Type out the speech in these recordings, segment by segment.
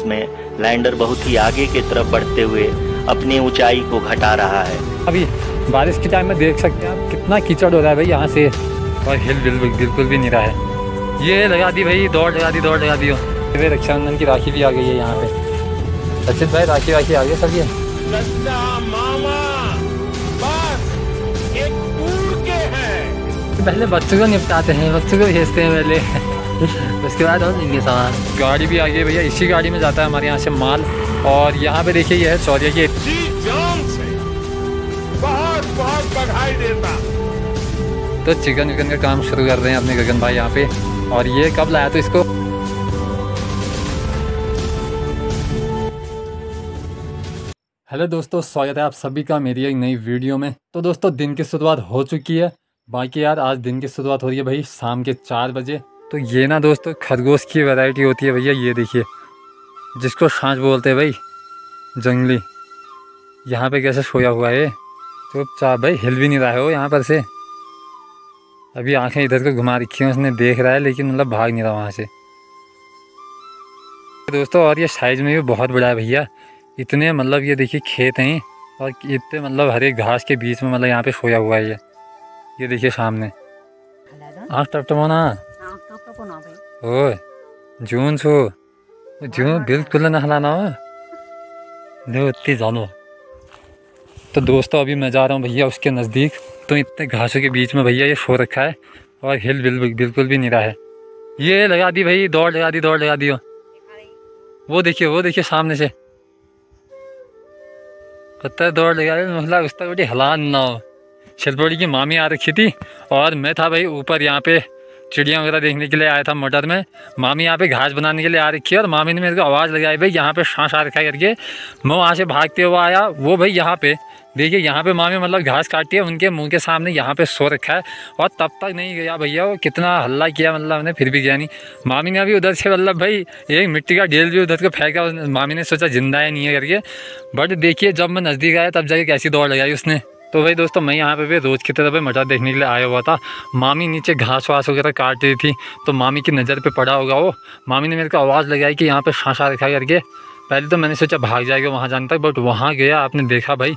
में लैंडर बहुत ही आगे की तरफ बढ़ते हुए अपनी ऊंचाई को घटा रहा है। अभी बारिश के टाइम में देख सकते हैं आप कितना कीचड़ हो रहा है भाई यहाँ से, और हिल बिल्कुल भी नहीं रहा है। ये लगा दी भाई, दौड़ लगा दी हो। रक्षाबंधन की राखी भी आ गई है यहाँ पे। रचित भाई राखी आ गई सब। ये पहले बच्चों को निपटाते हैं, बच्चों को भेजते हैं पहले उसके बाद और लेंगे सामान। गाड़ी भी आ गई भैया, इसी गाड़ी में जाता है हमारे यहाँ से माल। और यहाँ पे देखिए ये है चौरिया की बहुत बधाई देता। तो चिकन का काम शुरू कर रहे हैं अपने गगन भाई यहाँ पे। और ये कब लाया तो इसको? हेलो दोस्तों, स्वागत है आप सभी का मेरी एक नई वीडियो में। तो दोस्तों दिन की शुरुआत हो चुकी है। बाकी यार आज दिन की शुरुआत हो रही है भाई शाम के 4 बजे। तो ये ना दोस्तों खरगोश की वैरायटी होती है भैया, ये देखिए जिसको सांच बोलते हैं भाई, जंगली। यहाँ पे कैसे सोया हुआ है चुपचाप भाई, हिल भी नहीं रहा है वो यहाँ पर से। अभी आंखें इधर को घुमा रखी हैं उसने, देख रहा है लेकिन मतलब भाग नहीं रहा वहाँ से दोस्तों। और ये साइज में भी बहुत बड़ा है भैया, इतने मतलब ये देखिए खेत हैं और इतने मतलब हरे घास के बीच में मतलब यहाँ पे सोया हुआ है ये देखिए सामने। आँख टपटपाना ओ जून छो जून बिल्कुल न हलाना हो इतनी जानो। तो दोस्तों अभी मैं जा रहा हूँ भैया उसके नज़दीक। तो इतने घासों के बीच में भैया ये सो रखा है और हिल बिल्कुल भी नहीं रहा है। ये लगा दी भाई, दौड़ लगा दी हो। वो देखिए सामने से पता है दौड़ लगा रही मतलब उस तक बेटी हलान ना हो। शिलपोड़ी की मामी आ रखी थी और मैं था भाई ऊपर यहाँ पे चिड़िया वगैरह देखने के लिए आया था मोटर में। मामी यहाँ पे घास बनाने के लिए आ रखी है और मामी ने मेरे को आवाज़ लगाई भाई यहाँ पे सांस आ रखा है करके। मैं वहाँ से भागते हुए आया, वो भाई यहाँ पे देखिए यहाँ पे मामी मतलब घास काटती है, उनके मुंह के सामने यहाँ पे सो रखा है। और तब तक नहीं गया भैया, वो कितना हल्ला किया मतलब हमने फिर भी गया नहीं। मामी ने अभी उधर से मतलब भाई एक मिट्टी का ढेल भी उधर को फेंका, मामी ने सोचा जिंदा है नहीं है करके। बट देखिए जब मैं नज़दीक आया तब जाके कैसी दौड़ लगाई उसने। तो भाई दोस्तों मैं यहाँ पे भी रोज़ की तरह मटर देखने के लिए आया हुआ था। मामी नीचे घास वास वगैरह काट रही थी तो मामी की नज़र पे पड़ा होगा वो। मामी ने मेरे को आवाज़ लगाई कि यहाँ पे सांस आ रखा करके। पहले तो मैंने सोचा भाग जाएगा वहाँ जाने तक, बट वहाँ गया आपने देखा भाई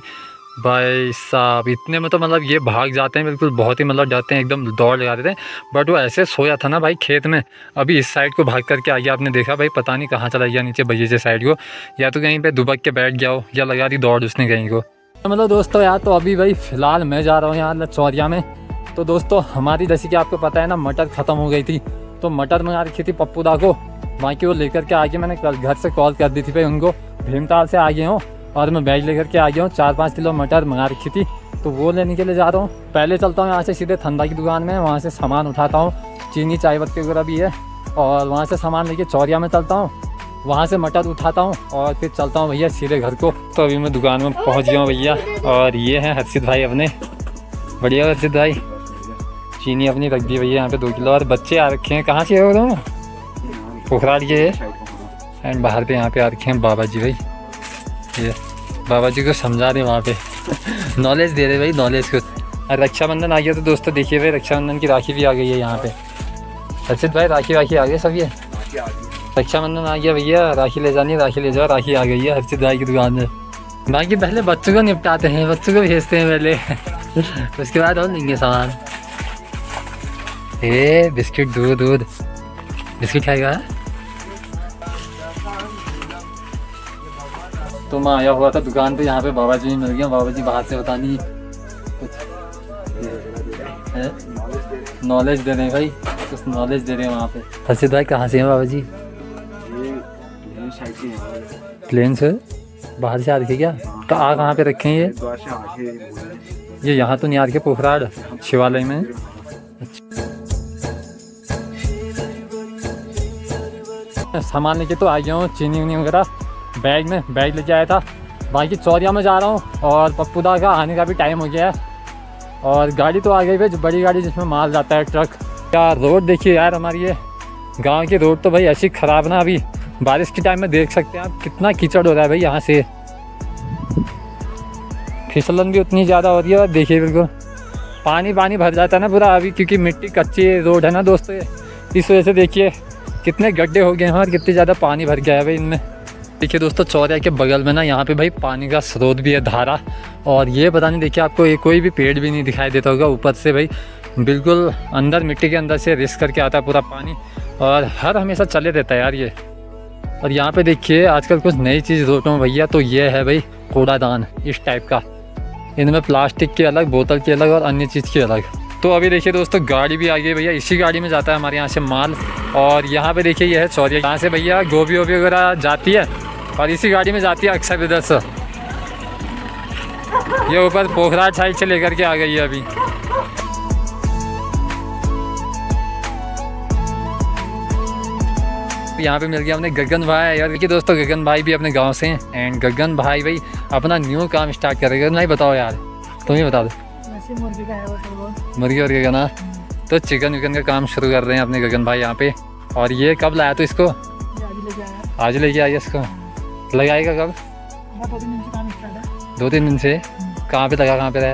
साहब इतने में तो मतलब ये भाग जाते हैं बिल्कुल, बहुत ही मतलब जाते हैं एकदम दौड़ लगा देते हैं। बट वो ऐसे सोया था ना भाई खेत में। अभी इस साइड को भाग करके आ गया, आपने देखा भाई पता नहीं कहाँ चला गया नीचे बगीचे साइड को, या तो कहीं पे दुबक के बैठ गया हो या लगा दी दौड़ उसने कहीं को। मतलब दोस्तों यार तो अभी भाई फ़िलहाल मैं जा रहा हूँ यहाँ चौरिया में। तो दोस्तों हमारी जैसे कि आपको पता है ना मटर ख़त्म हो गई थी, तो मटर मंगा रखी थी पप्पू दा को, बाकी वो लेकर के आ गए। मैंने कल घर से कॉल कर दी थी भाई उनको, भीमताल से आ गए हूँ और मैं बैग लेकर के आ गया हूँ। 4-5 किलो मटर मंगा रखी थी तो वो लेने के लिए जा रहा हूँ। पहले चलता हूँ यहाँ से सीधे ठंडा की दुकान में, वहाँ से सामान उठाता हूँ, चीनी चाय पत्ती वगैरह भी है, और वहाँ से सामान लेके चौरिया में चलता हूँ, वहाँ से मटर उठाता हूँ और फिर चलता हूँ भैया सीधे घर को। तो अभी मैं दुकान में पहुँच गया हूँ भैया, और ये हैं हर्षित भाई अपने। बढ़िया हर्षित भाई, चीनी अपनी रख दी भैया यहाँ पे 2 किलो। और बच्चे आ रखे हैं, कहाँ से हो रहे हैं? पोखराड़ के एंड बाहर पे यहाँ पे आ रखे हैं बाबा जी भाई। ये बाबा जी को समझा रहे वहाँ पे नॉलेज दे रहे भाई, नॉलेज को। और रक्षाबंधन आ गया तो दोस्तों देखिए भाई रक्षाबंधन की राखी भी आ गई है यहाँ पे। हर्षित भाई राखी आ गई सब, ये रक्षाबंधन आ गया भैया, राखी ले जानी, राखी ले जाओ, राखी आ गई है हर्षित भाई की दुकान में। बाकी पहले बच्चों को निपटाते हैं, बच्चों को भेजते हैं पहले उसके बाद और लेंगे सामान। बिस्किट दूध बिस्किट खाएगा। तो मैं आया हुआ था दुकान पे, यहाँ पे बाबा जी मिल गया। बाबा जी बाहर से पता नहीं कुछ नॉलेज दे रहे हैं भाई, कुछ नॉलेज दे रहे हैं वहाँ पे। हर्षित भाई कहाँ से हैं बाबा जी? प्लेन से बाहर से आ रखे क्या? तो आ कहाँ पे रखे हैं ये यहाँ तो नहीं आ रखे, पोखराड़ शिवालय में। अच्छा सामान लेके तो आ गया हूँ, चीनी उनी वगैरह बैग में, बैग लेके आया था। बाकी चौरिया में जा रहा हूँ और पप्पू दा का आने का भी टाइम हो गया है। और गाड़ी तो आ गई भाई, जो बड़ी गाड़ी जिसमें माल जाता है, ट्रक। यार रोड देखिए यार हमारी, ये गांव की रोड तो भाई ऐसी ख़राब ना, अभी बारिश के टाइम में देख सकते हैं आप कितना कीचड़ हो रहा है भाई यहाँ से। फिसलन भी उतनी ज़्यादा हो रही है और देखिए बिल्कुल पानी भर जाता है ना पूरा अभी, क्योंकि मिट्टी कच्ची रोड है ना दोस्तों, इस वजह से देखिए कितने गड्ढे हो गए हैं और कितने ज़्यादा पानी भर गया है भाई इनमें। देखिए दोस्तों, चौरिया के बगल में ना यहाँ पे भाई पानी का स्रोत भी है, धारा। और ये पता नहीं, देखिए आपको ये कोई भी पेड़ भी नहीं दिखाई देता होगा। ऊपर से भाई बिल्कुल अंदर मिट्टी के अंदर से रिस करके आता है पूरा पानी, और हर हमेशा चले रहता है यार ये। और यहाँ पे देखिए आजकल कुछ नई चीज़ रोड में भैया, तो ये है भाई कूड़ादान इस टाइप का। इनमें प्लास्टिक की अलग, बोतल की अलग और अन्य चीज़ की अलग। तो अभी देखिए दोस्तों, गाड़ी भी आ गई भैया। इसी गाड़ी में जाता है हमारे यहाँ से माल। और यहाँ पे देखिए ये है चौरिया, यहाँ से भैया गोभी वोभी वगैरह जाती है और इसी गाड़ी में जाती है अक्सर इधर से। ये ऊपर पोखराज साइड से लेकर के आ गई है अभी। यहाँ पे मिल गया हमने गगन भाई। और देखिए दोस्तों, गगन भाई भी अपने गांव से हैं। एंड गगन भाई अपना न्यू काम स्टार्ट करेगा। नहीं बताओ यार, तुम ही बता दो। मुर्गी और का ना, तो चिकन विकन का काम शुरू कर रहे हैं अपने गगन भाई यहाँ पे। और ये कब लाया तो इसको? आज लेके आया इसको। लगाएगा कब? 2-3 दिन से। कहाँ पे लगा, कहाँ पे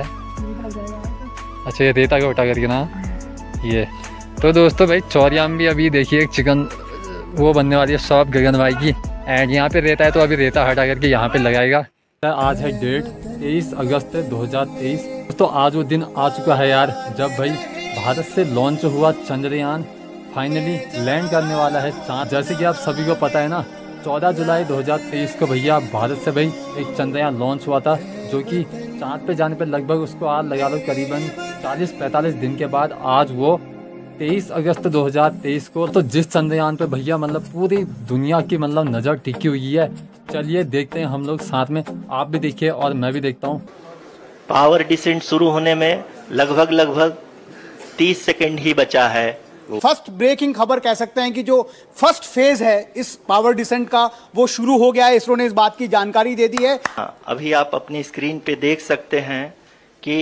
रहा? अच्छा, ये रेता का उठा करके ना ये। तो दोस्तों भाई चौरिया में भी अभी देखिए एक चिकन वो बनने वाली है शॉप गगन भाई की। एंड यहाँ पे रेता है, तो अभी रेता हटा करके यहाँ पे लगाएगा। आज है डेट 23 अगस्त 2023। तो आज वो दिन आ चुका है यार, जब भाई भारत से लॉन्च हुआ चंद्रयान फाइनली लैंड करने वाला है चाँद। जैसे कि आप सभी को पता है ना, 14 जुलाई 2023 को भैया भारत से भाई एक चंद्रयान लॉन्च हुआ था, जो कि चाँद पे जाने पे लगभग उसको आज लगा लो करीबन 40-45 दिन के बाद आज वो 23 अगस्त 2023 को, तो जिस चंद्रयान पे भैया मतलब पूरी दुनिया की मतलब नज़र टिकी हुई है। चलिए देखते हैं हम लोग साथ में, आप भी देखिए और मैं भी देखता हूँ। पावर डिसेंट शुरू होने में लगभग 30 सेकंड ही बचा है। फर्स्ट ब्रेकिंग खबर कह सकते हैं कि जो फर्स्ट फेज है इस पावर डिसेंट का वो शुरू हो गया है। इसरो ने इस बात की जानकारी दे दी है। अभी आप अपनी स्क्रीन पे देख सकते हैं कि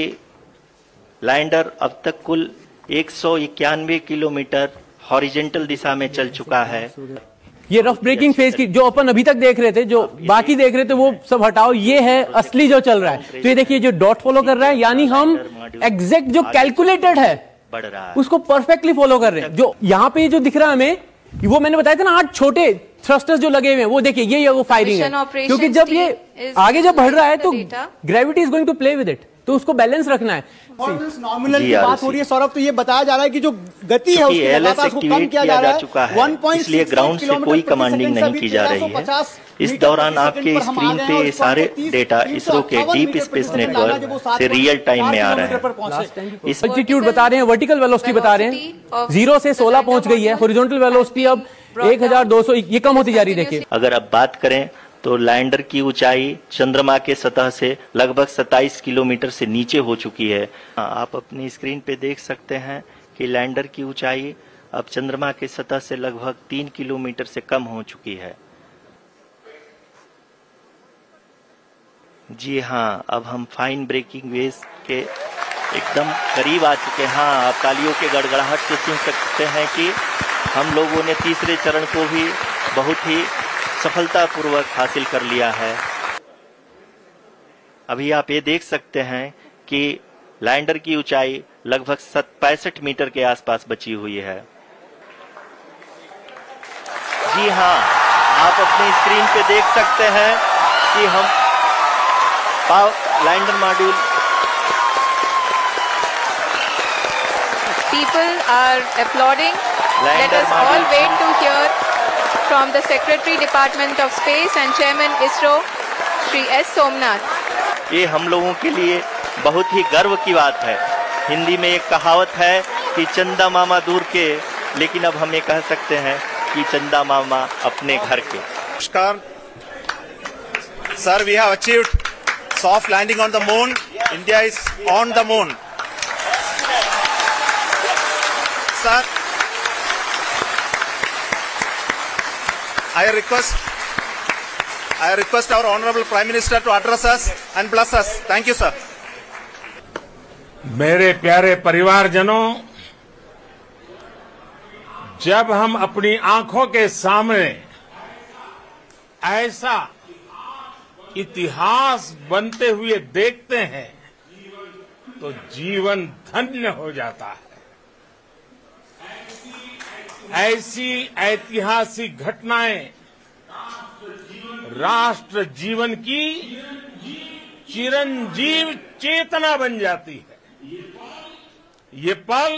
लैंडर अब तक कुल 191 किलोमीटर हॉरिजेंटल दिशा में चल चुका है। ये रफ ब्रेकिंग फेज की जो अपन अभी तक देख रहे थे, जो बाकी देख रहे थे वो सब हटाओ, ये है असली जो चल रहा है। तो ये देखिए जो डॉट फॉलो कर रहा है, यानी हम एग्जैक्ट जो कैलकुलेटेड है बढ़ रहा है उसको परफेक्टली फॉलो कर रहे हैं। जो यहाँ पे जो दिख रहा है हमें, वो मैंने बताया था ना 8 छोटे थ्रस्टर्स जो लगे हुए हैं, वो देखिए ये वो फायरिंग है। क्योंकि जब ये आगे जब बढ़ रहा है तो gravity is going to play with it, तो उसको बैलेंस रखना है। नॉमिनल की बात हो रही है सौरभ, तो ये बताया जा रहा है कि जो गति है उसको लगातार उसको कम किया जा रहा है। इसलिए ग्राउंड से कोई कमांडिंग नहीं की जा रही है। इस दौरान आपके स्क्रीन पे सारे डेटा इसरो के डीप स्पेस नेटवर्क से रियल टाइम में आ रहे हैं। इस एल्टीट्यूड बता रहे हैं, वर्टिकल वेलोसिटी बता रहे हैं, 0 से 16 पहुंच गई है। हॉरिजॉन्टल वेलोसिटी अब 1200, ये कम होती जा रही है। देखिए अगर अब बात करें तो लैंडर की ऊंचाई चंद्रमा के सतह से लगभग 27 किलोमीटर से नीचे हो चुकी है। आप अपनी स्क्रीन पे देख सकते हैं कि लैंडर की ऊंचाई अब चंद्रमा के सतह से लगभग 3 किलोमीटर से कम हो चुकी है। जी हाँ, अब हम फाइन ब्रेकिंग वेव्स के एकदम करीब आ चुके हैं। हाँ, आप तालियों के गड़गड़ाहट से सुन सकते हैं कि हम लोगों ने तीसरे चरण को भी बहुत ही सफलतापूर्वक हासिल कर लिया है। अभी आप ये देख सकते हैं कि लैंडर की ऊंचाई लगभग 65 मीटर के आसपास बची हुई है। जी हाँ, आप अपनी स्क्रीन पे देख सकते हैं कि हम lander module People are applauding. Let us all wait to hear from the Secretary Department of Space and Chairman ISRO, Shri S. Somnath. ये हम लोगों के लिए बहुत ही गर्व की बात है। हिंदी में एक कहावत है कि चंदा मामा दूर के, लेकिन अब हम ये कह सकते हैं कि चंदा मामा अपने घर के। नमस्कार sir, we have achieved soft landing on the moon. India is on the moon. Sir, I request our Honorable Prime Minister to address us and bless us. Thank you, sir. मेरे प्यारे परिवारजनों, जब हम अपनी आंखों के सामने ऐसा इतिहास बनते हुए देखते हैं तो जीवन धन्य हो जाता है। ऐसी ऐतिहासिक घटनाएं राष्ट्र जीवन की चिरंजीव चेतना बन जाती है। ये पल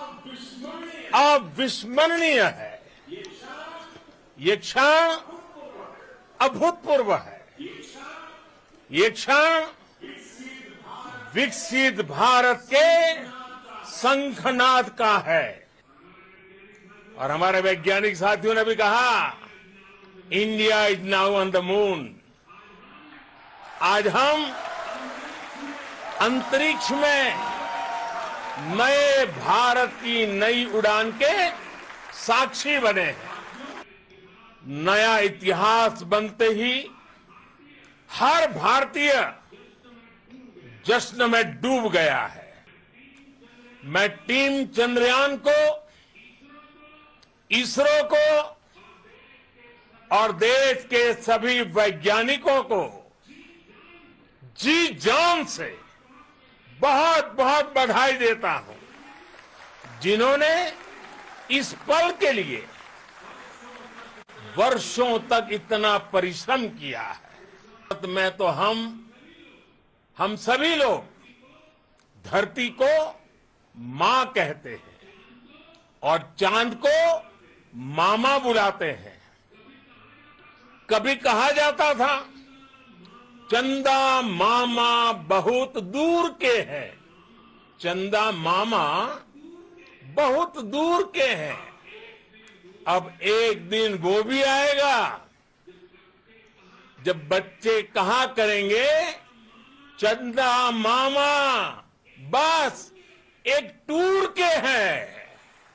अविस्मरणीय है। ये क्षण अभूतपूर्व है। ये क्षण विकसित भारत के शंखनाद का है। और हमारे वैज्ञानिक साथियों ने भी कहा, India is now on the moon. आज हम अंतरिक्ष में नए भारत की नई उड़ान के साक्षी बने हैं। नया इतिहास बनते ही हर भारतीय जश्न में डूब गया है। मैं टीम चंद्रयान को, इसरो को और देश के सभी वैज्ञानिकों को जी जान से बहुत बहुत बधाई देता हूं, जिन्होंने इस पल के लिए वर्षों तक इतना परिश्रम किया है। में तो हम सभी लोग धरती को मां कहते हैं और चांद को मामा बुलाते हैं। कभी कहा जाता था, चंदा मामा बहुत दूर के हैं। चंदा मामा बहुत दूर के हैं। अब एक दिन वो भी आएगा जब बच्चे कहा करेंगे, चंदा मामा बस एक टूर के हैं।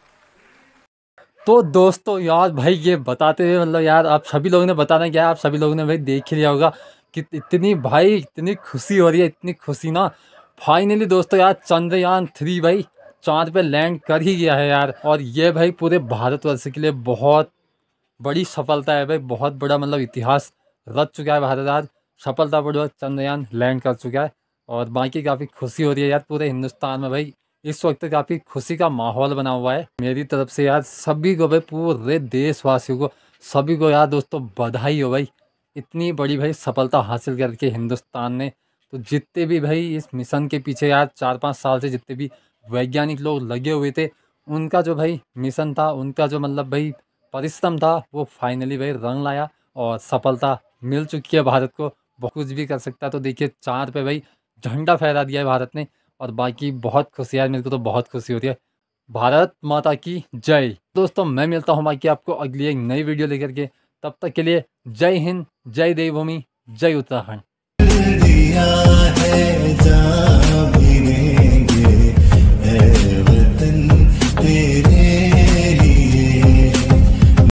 तो दोस्तों यार भाई ये बताते हुए मतलब यार आप सभी लोगों ने बताना क्या है, आप सभी लोगों ने भाई देख ही लिया होगा कि इतनी खुशी हो रही है, इतनी खुशी ना। फाइनली दोस्तों यार चंद्रयान 3 भाई चांद पे लैंड कर ही गया है यार। और ये भाई पूरे भारतवर्ष के लिए बहुत बड़ी सफलता है भाई, बहुत बड़ा मतलब इतिहास रच चुका है भारत। आज सफलतापूर्वक चंद्रयान लैंड कर चुका है और बाकी काफ़ी खुशी हो रही है यार पूरे हिंदुस्तान में भाई। इस वक्त काफ़ी खुशी का माहौल बना हुआ है। मेरी तरफ से यार सभी को भाई, पूरे देशवासियों को सभी को यार दोस्तों बधाई हो भाई, इतनी बड़ी भाई सफलता हासिल करके हिंदुस्तान ने। तो जितने भी भाई इस मिशन के पीछे यार 4-5 साल से जितने भी वैज्ञानिक लोग लगे हुए थे, उनका जो भाई मिशन था, उनका जो मतलब भाई परिश्रम था, वो फाइनली भाई रंग लाया और सफलता मिल चुकी है भारत को। बहुत कुछ भी कर सकता है। तो देखिए चांद पे भाई झंडा फहरा दिया है भारत ने। और बाकी बहुत खुशी है, मेरे को तो बहुत खुशी होती है। भारत माता की जय। दोस्तों मैं मिलता हूँ बाकी आपको अगली एक नई वीडियो लेकर के। तब तक के लिए जय हिंद, जय देवभूमि, जय उत्तराखंड। दिया है जहाँ भी रहेंगे, है वतन तेरे।